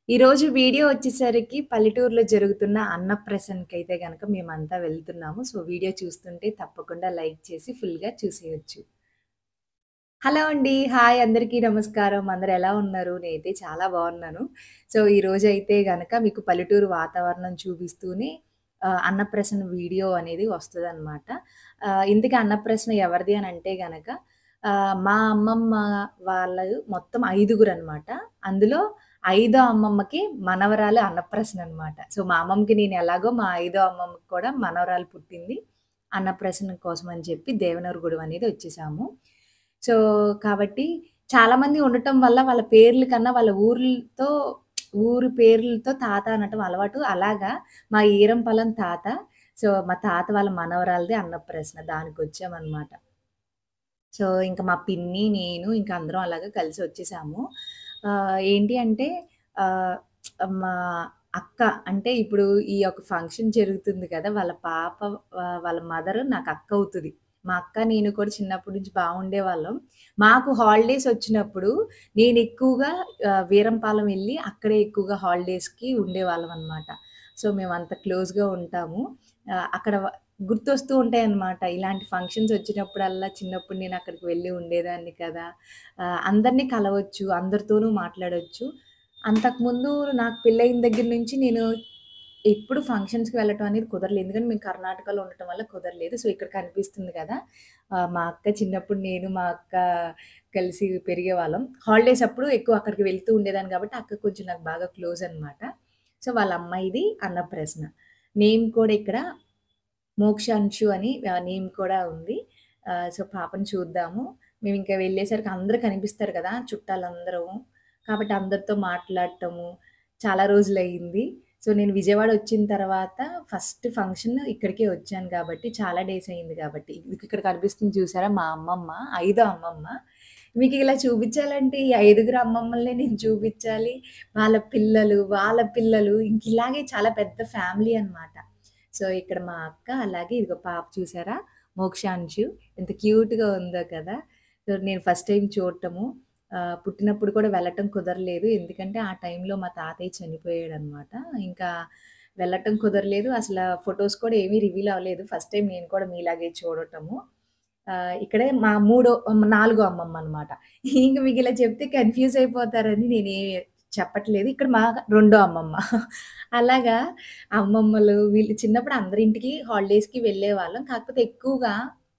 ఈరోజు వీడియో వచ్చేసరికి పల్లెటూరులో జరుగుతున్న అన్నప్రసన్నకైతే గనక మేమంతా వెళ్తున్నాము. సో, వీడియో చూస్తుంటే తప్పకుండా లైక్ చేసి ఫుల్‌గా చూసేయొచ్చు. హలో అండి. హాయ్ అందరికీ నమస్కారం. అందరూ ఎలా ఉన్నారు? నేనైతే చాలా బాగున్నాను. సో, ఈరోజైతే గనక మీకు పల్లెటూరు వాతావరణం చూపిస్తూనే అన్నప్రసన్న వీడియో అనేది వస్తదనమాట. ఇంతకీ అన్నప్రసన్న ఎవరిది అనంటే గనక మా అమ్మమ్మ వాళ్ళు మొత్తం ఐదుగురనమాట. అందులో ఐదో అమ్మమ్మకి మనవరాలు అన్నప్రసన్న అనమాట. సో, మా అమ్మమ్మకి నేను ఎలాగో మా ఐదో అమ్మమ్మకి కూడా మనవరాలు పుట్టింది. అన్నప్రసన్న కోసం అని చెప్పి దేవనూరు అనేది వచ్చేసాము. సో, కాబట్టి చాలామంది ఉండటం వల్ల వాళ్ళ పేర్ల కన్నా వాళ్ళ ఊరు పేర్లతో తాత అనటం అలవాటు. అలాగా మా ఈరంపొలం తాత. సో, మా తాత వాళ్ళ మనవరాలిది అన్నప్రసన్న దానికొచ్చామనమాట. సో, ఇంక మా పిన్ని, నేను ఇంక అందరం అలాగా కలిసొచ్చేసాము. ఏంటి అంటే ఆహ్, మా అక్క అంటే ఇప్పుడు ఈ యొక్క ఫంక్షన్ జరుగుతుంది కదా! వాళ్ళ పాప వాళ్ళ మదర్ నాకు అక్కవుతది. మా అక్క, నేను కూడా చిన్నప్పటి నుంచి బావుండేవాళ్ళం. మాకు హాలిడేస్ వచ్చినప్పుడు నేనెక్కువగా వీరంపాలెం ఎళ్లి అక్కడే ఎక్కువగా హాలిడేస్‌కి ఉండేవాళ్ళమనమాట. సో, మేమంత క్లోజ్‌గా ఉంటాము. అక్కడ గుర్తొస్తూ ఉంటాయన్నమాట. ఇలాంటి ఫంక్షన్స్ వచ్చినప్పుడల్లా చిన్నప్పుడు నేనక్కడికి వెళ్ళి ఉండేదాన్ని కదా! అందరిని కలవచ్చు, అందరితోనూ మాట్లాడొచ్చు. అంతకుముందు నాకు పెళ్ళయిన దగ్గర నుంచి నేను ఎప్పుడు ఫంక్షన్స్‌కి వెళ్ళటం అనేది కుదరలేదు. ఎందుకంటే మేము కర్ణాటకలో ఉండటం వల్ల కుదరలేదు. సో, ఇక్కడ కనిపిస్తుంది కదా! మా అక్క చిన్నప్పుడు నేను, మా అక్క కలిసి పెరిగేవాళ్ళం. హాలిడేస్ అప్పుడు ఎక్కువ అక్కడికి వెళ్తూ ఉండేదాన్ని కాబట్టి అక్క కొంచెం నాకు బాగా క్లోజ్ అనమాట. సో, వాళ్ళ అమ్మాయిది అన్నప్రసన్న. నేమ్ కూడా ఇక్కడ మోక్షాంశు అని నేమ్ కూడా ఉంది. సో, పాపని చూద్దాము. మేమింక వెళ్ళేసరికి అందరూ కనిపిస్తారు కదా! చుట్టాలందరూ. కాబట్టి అందరితో మాట్లాడటము చాలా రోజులయింది. సో, నేను విజయవాడ వచ్చిన తర్వాత ఫస్ట్ ఫంక్షన్ ఇక్కడికే వచ్చాను కాబట్టి చాలా డేస్ అయింది కాబట్టి. ఇక్కడ కనిపిస్తుంది చూసారా మా అమ్మమ్మ, ఐదో అమ్మమ్మ. మీకిలా చూపించాలంటే ఈ ఐదుగురు అమ్మమ్మలనే నేను చూపించాలి. వాళ్ళ పిల్లలు ఇంకిలాగే చాలా పెద్ద ఫ్యామిలీ అన్నమాట. సో, ఇక్కడ మా అక్క, అలాగే ఇదిగో పాప చూసారా? మోక్షాంశు ఎంత క్యూట్‌గా ఉందో కదా! సో, నేను ఫస్ట్ టైమ్ చూడటము. పుట్టినప్పుడు కూడా వెళ్ళటం కుదరలేదు. ఎందుకంటే, ఆ టైంలో మా తాతయ్య చనిపోయాడనమాట. ఇంకా వెళ్ళటం కుదరలేదు. అసల ఫోటోస్ కూడా ఏమీ రివీల్ అవ్వలేదు. ఫస్ట్ టైమ్ నేను కూడా మీలాగే చూడటము. ఇక్కడే మా నాలుగో అమ్మమ్మ అనమాట. ఇంక మీకిలా చెప్తే కన్‌ఫ్యూజ్ అయిపోతారని చెప్పట్లేదు. ఇక్కడ మా రెండో అమ్మమ్మ. అలాగా అమ్మమ్మలు వీళ్ళు చిన్నప్పుడు అందరింటికి హాలిడేస్‌కి వెళ్ళేవాళ్ళం. కాకపోతే ఎక్కువగా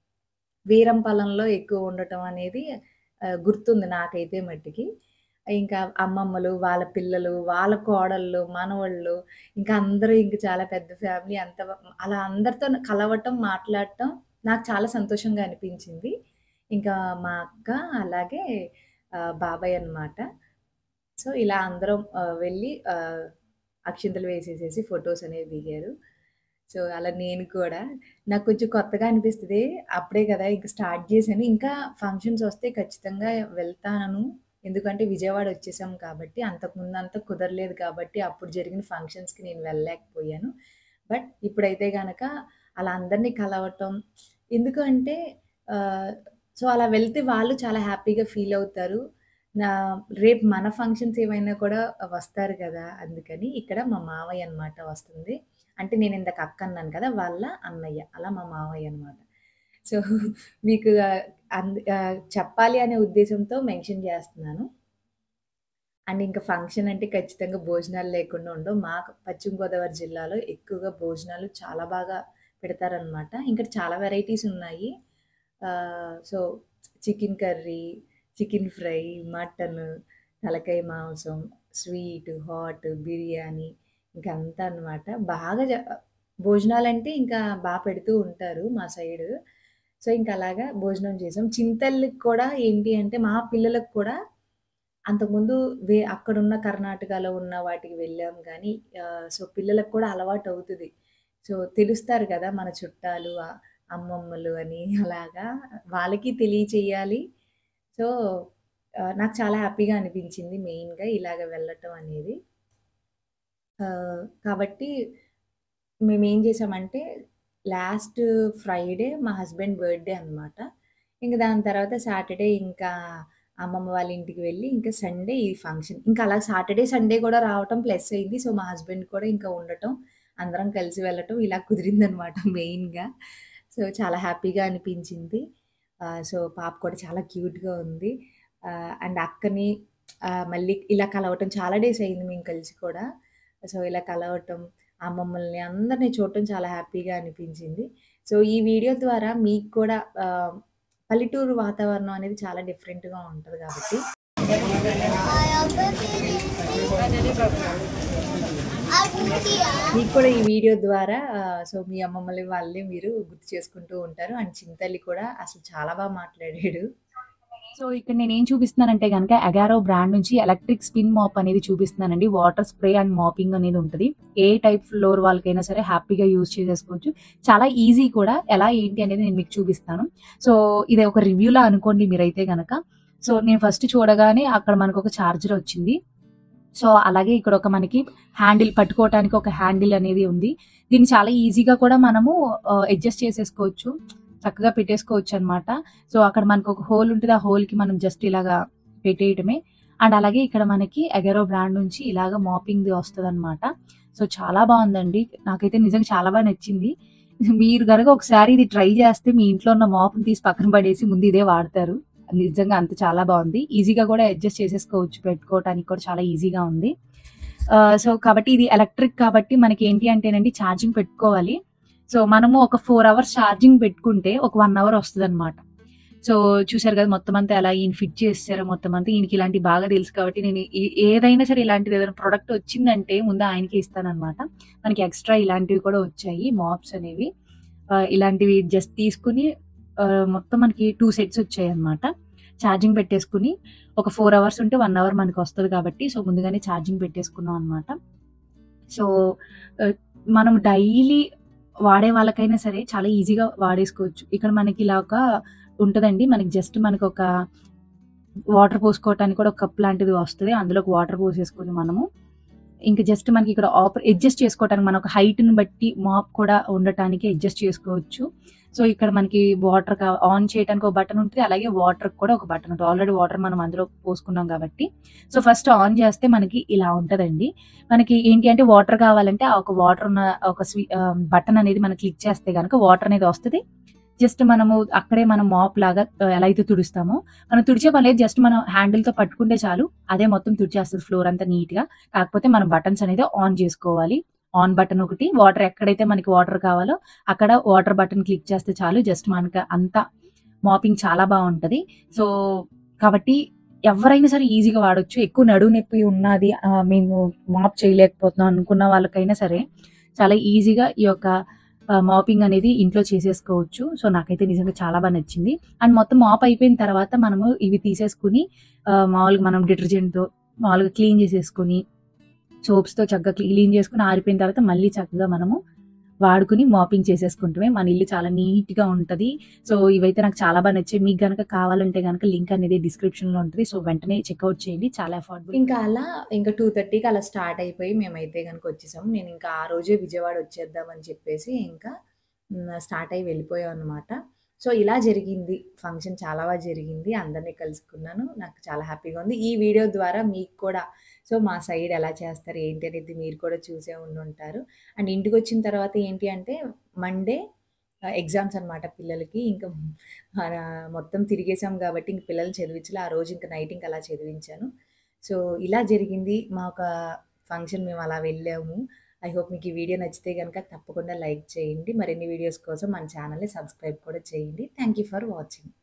వీరంపాలెంలో ఎక్కువ ఉండటం అనేది గుర్తుంది నాకైతే మట్టికి. ఇంకా అమ్మమ్మలు, వాళ్ళ పిల్లలు, వాళ్ళ కోడళ్ళు, మనవళ్ళు ఇంకా అందరూ ఇంక చాలా పెద్ద ఫ్యామిలీ అలా అందరితో కలవటం, మాట్లాడటం నాకు చాలా సంతోషంగా అనిపించింది. ఇంకా మా అక్క అలాగే బాబాయ్ అన్నమాట. సో, ఇలా అందరం వెళ్ళి అక్షింతలు వేసేసేసి ఫోటోస్ అనేవి దిగారు. సో, అలా నేను కూడా నాకు కొంచెం కొత్తగా అనిపిస్తది. అప్పుడే కదా ఇంక స్టార్ట్ చేశాను. ఇంకా ఫంక్షన్స్ వస్తే ఖచ్చితంగా వెళ్తాను. ఎందుకంటే విజయవాడ వచ్చేసాం కాబట్టి, అంతకుముందంతా కుదరలేదు కాబట్టి, అప్పుడు జరిగిన ఫంక్షన్స్‌కి నేను వెళ్ళలేకపోయాను. బట్ ఇప్పుడైతే గనక అలా అందరిని కలవటం ఎందుకు అంటే ఆహ్, సో, అలా వెళ్తే వాళ్ళు చాలా హ్యాపీగా ఫీల్ అవుతారు. నా రేపు మన ఫంక్షన్స్ ఏమైనా కూడా వస్తారు గదా! అందుకని ఇక్కడ మా మావయ్య అన్నమాట వస్తుంది. అంటే నేనిందాక అక్క అన్నాను కదా! వాళ్ళ అన్నయ్య. అలా మా మావయ్య అన్నమాట. సో, మీకు చెప్పాలి అనే ఉద్దేశంతో మెన్షన్ చేస్తున్నాను. అండ్ ఇంకా ఫంక్షన్ అంటే ఖచ్చితంగా భోజనాలు లేకుండా ఉండవు. పశ్చిమ గోదావరి జిల్లాలో ఎక్కువగా భోజనాలు చాలా బాగా పెడతారనమాట. ఇంకా చాలా వెరైటీస్ ఉన్నాయి. So, chicken curry, chicken fry, mutton, తలకాయ మాంసం, స్వీటు, హాట్, బిర్యానీ ఇంక అంతా అనమాట. బాగా భోజనాలంటే ఇంకా పెడుతూ ఉంటారు మా సైడు. సో, ఇంక అలాగా భోజనం చేసాం. చింతల్లికి కూడా ఏంటి అంటే మా పిల్లలకు కూడా అంతకుముందు అక్కడున్న కర్ణాటకలో ఉన్న వాటికి వెళ్ళాం గానీ, సో, పిల్లలకు కూడా అలవాటవుతది. సో, తెలుస్తారు గదా! మన చుట్టాలు, అమ్మమ్మలు అని అలాగా వాళ్ళకి తెలియచేయాలి. సో, నాకు చాలా హ్యాపీగా అనిపించింది మెయిన్‌గా ఇలాగ వెళ్ళటం అనేది. కాబట్టి మేమేం చేసామంటే, లాస్ట్ ఫ్రైడే మా హస్బెండ్ బర్త్‌డే అనమాట. ఇంక దాని తర్వాత సాటర్‌డే ఇంకా అమ్మమ్మ వాళ్ళ ఇంటికి వెళ్ళి ఇంకా సండే ఈ ఫంక్షన్. ఇంకా అలా సాటర్‌డే, సండే కూడా రావటం ప్లస్ అయింది. సో, మా హస్బెండ్ కూడా ఇంకా ఉండటం, అందరం కలిసి వెళ్ళటం ఇలా కుదిరిందనమాట మెయిన్‌గా. సో, చాలా హ్యాపీగా అనిపించింది. సో, పాప కూడా చాలా క్యూట్‌గా ఉంది. అండ్ అక్కని మళ్ళీ ఇలా కలవటం చాలా డేస్ అయింది మేము కలిసి కూడా. సో, ఇలా కలవటం, అమ్మమ్మల్ని అందరిని చూడటం చాలా హ్యాపీగా అనిపించింది. సో, ఈ వీడియో ద్వారా మీకు కూడా పల్లెటూరు వాతావరణం అనేది చాలా డిఫరెంట్‌గా ఉంటది కాబట్టి మీకు కూడా ఈ వీడియో ద్వారా సో, మీ అమ్మమ్మలు వాళ్ళని మీరు గుర్తు చేసుకుంటూ ఉంటారు. అండ్ చింతల్లి కూడా అసలు చాలా మాట్లాడాడు. సో, ఇక్కడ నేనేం చూపిస్తున్నానంటే గనక అగారో బ్రాండ్ నుంచి ఎలక్ట్రిక్ స్పిన్ మాప్ అనేది చూపిస్తున్నానండి. వాటర్ స్ప్రే అండ్ మాపింగ్ అనేది ఉంటది. ఏ టైప్ ఫ్లోర్ వాళ్ళకైనా సరే హ్యాపీగా యూజ్ చేసేసుకోవచ్చు. చాలా ఈజీ కూడా. ఎలా ఏంటి అనేది నేను మీకు చూపిస్తాను. సో, ఇది ఒక రివ్యూలా అనుకోండి మీరైతే గనక. సో, నేను ఫస్ట్ చూడగానే అక్కడ మనకొక చార్జర్ వచ్చింది. సో, అలాగే ఇక్కడ ఒక మనకి హ్యాండిల్ పట్టుకోవటానికి ఒక హ్యాండిల్ అనేది ఉంది. దీన్ని చాలా ఈజీగా కూడా మనము అడ్జస్ట్ చేసేసుకోవచ్చు. చక్కగా పెట్టేసుకోవచ్చనమాట. సో, అక్కడ మనకొక హోల్ ఉంటది. ఆ హోల్‌కి మనం జస్ట్ ఇలాగా పెట్టేయటమే. అండ్ అలాగే ఇక్కడ మనకి అగారో బ్రాండ్ నుంచి ఇలాగ మాపింగ్‌ది వస్తదనమాట. సో, చాలా బావుందండి. నాకైతే నిజంగా చాలా నచ్చింది. మీరు గనక ఒకసారి ఇది ట్రై చేస్తే మీ ఇంట్లో ఉన్న మాప్‌ని తీసి పక్కన పడేసి ముందు ఇదే వాడతారు. నిజంగా అంత చాలా బావుంది. ఈజీగా కూడా అడ్జస్ట్ చేసేసుకోవచ్చు. పెట్టుకోవటానికి కూడా చాలా ఈజీగా ఉంది. సో, కాబట్టి ఇది ఎలక్ట్రిక్ కాబట్టి మనకేంటి అంటేనండి ఛార్జింగ్ పెట్టుకోవాలి. సో, మనము ఒక 4 అవర్స్ ఛార్జింగ్ పెట్టుకుంటే ఒక 1 అవర్ వస్తదనమాట. సో, చూసారు కదా! మొత్తం అంతా ఎలా ఈయన ఫిట్ చేసేసారో మొత్తం అంతా. ఈయనకి ఇలాంటివి బాగా తెలుసు కాబట్టి నేను ఏదైనా సరే ఇలాంటిది ఏదైనా ప్రొడక్ట్ వచ్చిందంటే ముందు ఆయనకే ఇస్తాననమాట. మనకి ఎక్స్‌ట్రా ఇలాంటివి కూడా వచ్చాయి మాప్స్ అనేవి. ఇలాంటివి జస్ట్ తీసుకొని మొత్తం మనకి 2 సెట్స్ వచ్చాయన్నమాట. ఛార్జింగ్ పెట్టేసుకొని ఒక 4 అవర్స్ ఉంటే 1 అవర్ మనకొస్తది కాబట్టి సో, ముందుగానే ఛార్జింగ్ పెట్టేసుకున్నాం అనమాట. సో, మనం డైలీ వాడే వాళ్ళకైనా సరే చాలా ఈజీగా వాడేసుకోవచ్చు. ఇక్కడ మనకి ఇలా ఒక ఉంటదండి. మనకి జస్ట్ మనకొక వాటర్ పోసుకోవటానికి కూడా ఒక కప్ లాంటిది వస్తది. అందులోకి వాటర్ పోసేసుకొని మనము ఇంక జస్ట్ మనకి ఇక్కడ అడ్జస్ట్ చేసుకోవటానికి మన ఒక హైట్‌ని బట్టి మాప్ కూడా ఉండటానికి అడ్జస్ట్ చేసుకోవచ్చు. సో, ఇక్కడ మనకి వాటర్ ఆన్ చేయడానికి ఒక బటన్ ఉంటది. అలాగే వాటర్‌కి కూడా ఒక బటన్ ఉంటది. ఆల్రెడీ వాటర్ మనం అందులో పోసుకున్నాం కాబట్టి. సో, ఫస్ట్ ఆన్ చేస్తే మనకి ఇలా ఉంటదండి. మనకి ఏంటి అంటే వాటర్ కావాలంటే ఆ ఒక వాటర్ ఉన్న ఒక బటన్ అనేది మనం క్లిక్ చేస్తే గనక వాటర్ అనేది వస్తది. జస్ట్ మనము అక్కడే మనం మాప్ లాగా ఎలా అయితే తుడుస్తామో, మనం తుడిచే పని లేదు. జస్ట్ మనం హ్యాండిల్‌తో పట్టుకుంటే చాలు. అదే మొత్తం తుడిచేస్తది ఫ్లోర్ అంతా నీట్‌గా. కాకపోతే మనం బటన్స్ అనేది ఆన్ చేసుకోవాలి. ఆన్ బటన్ ఒకటి, వాటర్ ఎక్కడైతే మనకి వాటర్ కావాలో అక్కడ వాటర్ బటన్ క్లిక్ చేస్తే చాలు. జస్ట్ మనకి అంతా మాపింగ్ చాలా బావుంటది. సో, కాబట్టి ఎవరైనా సరే ఈజీగా వాడొచ్చు. ఎక్కువ నడుము నొప్పి ఉన్నది మేము మాప్ చేయలేకపోతున్నాం అనుకున్న వాళ్ళకైనా సరే చాలా ఈజీగా ఈ యొక్క మాపింగ్ అనేది ఇంట్లో చేసేసుకోవచ్చు. సో, నాకైతే నిజంగా చాలా నచ్చింది. అండ్ మొత్తం మాప్ అయిపోయిన తర్వాత మనము ఇవి తీసేసుకొని మామూలుగా మనం డిటర్జెంట్‌తో మామూలుగా క్లీన్ చేసేసుకొని, సోప్స్‌తో చక్కగా క్లీన్ చేసుకొని ఆరిపోయిన తర్వాత మళ్ళీ చక్కగా మనము వాడుకొని మాపింగ్ చేసేసుకుంటమే మన ఇల్లు చాలా నీట్‌గా ఉంటది. సో, ఇవైతే నాకు చాలా నచ్చాయి. మీకు గనక కావాలంటే గనక లింక్ అనేది డిస్క్రిప్షన్‌లో ఉంటది. సో, వెంటనే చెక్‌ఔట్ చేయండి. చాలా అఫోర్డబుల్. ఇంకా అలా ఇంకా 2:30కి అలా స్టార్ట్ అయిపోయి మేమైతే గనుక వచ్చేసాము. నేను ఇంకా ఆ రోజే విజయవాడ వచ్చేద్దామని చెప్పేసి ఇంకా స్టార్ట్ అయ్యి వెళ్ళిపోయామనమాట. సో, ఇలా జరిగింది. ఫంక్షన్ చాలా జరిగింది. అందరిని కలుసుకున్నాను. నాకు చాలా హ్యాపీగా ఉంది. ఈ వీడియో ద్వారా మీకు కూడా సో, మా సైడ్ ఎలా చేస్తారు ఏంటి అనేది మీరు కూడా చూసే ఉండుంటారు. అండ్ ఇంటికొచ్చిన తర్వాత ఏంటి అంటే మండే ఎగ్జామ్స్ అనమాట పిల్లలకి. ఇంకా మొత్తం తిరిగేసాం కాబట్టి ఇంక పిల్లల్ని చదివించలే. ఆ రోజు ఇంక నైట్ ఇంక అలా చదివించాను. సో, ఇలా జరిగింది మా ఒక ఫంక్షన్. మేము అలా వెళ్ళాము. ఐ హోప్ మీకు ఈ వీడియో నచ్చితే గనక తప్పకుండా లైక్ చేయండి. మరిన్ని వీడియోస్ కోసం మన ఛానల్‌ని సబ్స్క్రైబ్ కూడా చేయండి. Thank you for watching.